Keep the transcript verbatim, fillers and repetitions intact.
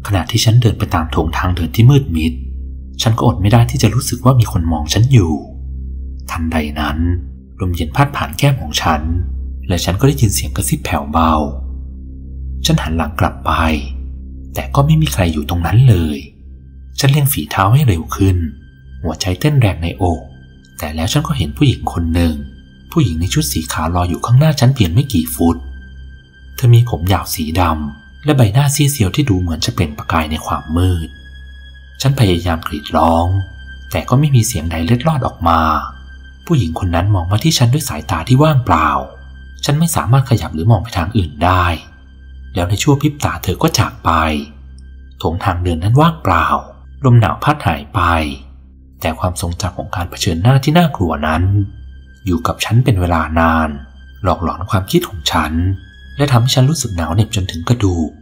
ขณะที่ฉันเดินไปตามโถงทางเดินที่มืดมิดฉันก็อดไม่ได้ที่จะรู้สึกว่ามีคนมองฉันอยู่ทันใดนั้นลมเย็นพัดผ่านแก้มของฉันและฉันก็ได้ยินเสียงกระซิบแผ่วเบาฉันหันหลังกลับไปแต่ก็ไม่มีใครอยู่ตรงนั้นเลยฉันเร่งฝีเท้าให้เร็วขึ้นหัวใจเต้นแรงในอกแต่แล้วฉันก็เห็นผู้หญิงคนหนึ่งผู้หญิงในชุดสีขาวรออยู่ข้างหน้าฉันเพียงไม่กี่ฟุตเธอมีผมยาวสีดำและใบหน้าซีดเซียวที่ดูเหมือนจะเปล่งประกายในความมืดฉันพยายามกรีดร้องแต่ก็ไม่มีเสียงใดเล็ดลอดออกมาผู้หญิงคนนั้นมองมาที่ฉันด้วยสายตาที่ว่างเปล่าฉันไม่สามารถขยับหรือมองไปทางอื่นได้แล้วในชั่วพริบตาเธอก็จากไปโถงทางเดินนั้นว่างเปล่าลมหนาวพัดหายไปแต่ความทรงจำของการเผชิญหน้าที่น่ากลัวนั้นอยู่กับฉันเป็นเวลานานหลอกหลอนความคิดของฉันและทำให้ฉันรู้สึกหนาวเหน็บจนถึงกระดูก